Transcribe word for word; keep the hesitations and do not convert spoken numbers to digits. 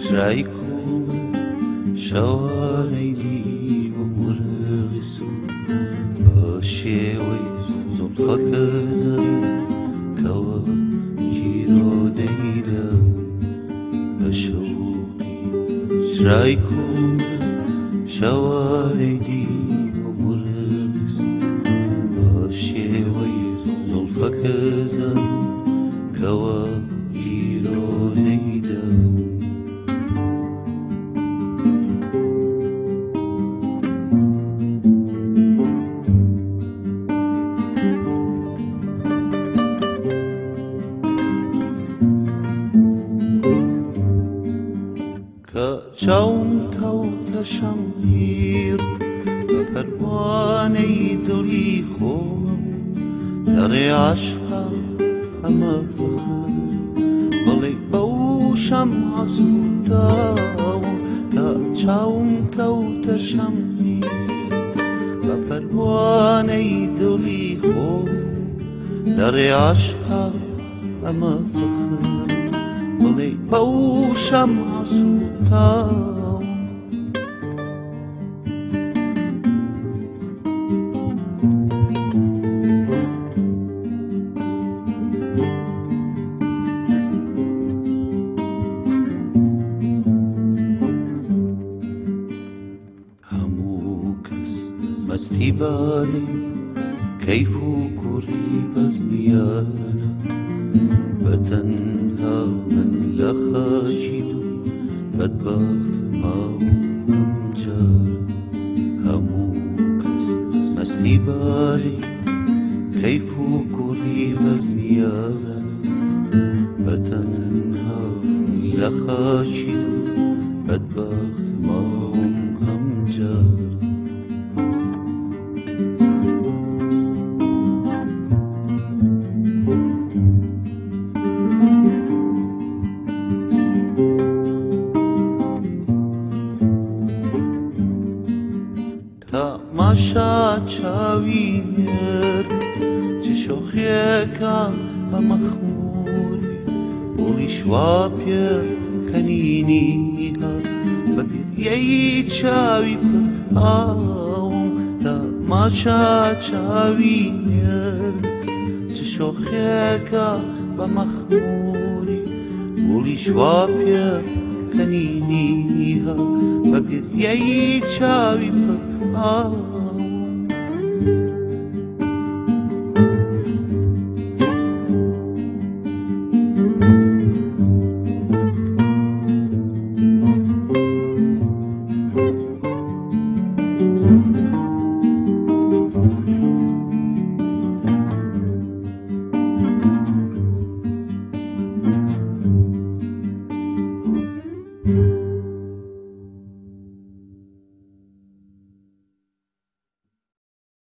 سرای کومە شەوانەی دیوە مرغی سوور بە شێوەی زولفەکە زەڕی کەوە گیرۆدەیدا بە شەوقی سرای کومە شەوانەی دیوە مرغی سوور بە شێوەی زولفەکە زەڕی کەوە گیرۆدەیدا چاوم کەوتە شەمگیر بە پەروانەی دڵی خۆم دەڕێ عاشقا ئەمە فەخر بڵێ بەو شەم حەسووداوم کە چاوم کەوتە شەمگیر بە پەروانەی دڵی خۆم دەڕێ عاشقا ئەمە فەخر بڵێ بەو شەم حەسووداوم هەموو کەس مەستی باڵێ کەیف و کوڕی بەزمیانە بەتەنها من لە خەشی دوو بەدبەخت ماوە ئەمجارە هەموو کەس مەستی باڵێ کەیف و کوڕی بەزمیانە بەتەنها لە خەشی دوو بەدبەخت ماوەم ئەمجارە تەماشا چاوی نێر چ شۆخێکە بە مەخموری بۆڵیش وا پێکەنینی هات بە گریەی چاوی پڕ ئاوم تەماشا چاوی نێر چ شۆخێکە بە مەخموری بۆڵیش وا پێکەنینی هات بە گریەی چاوی پڕ ئاوم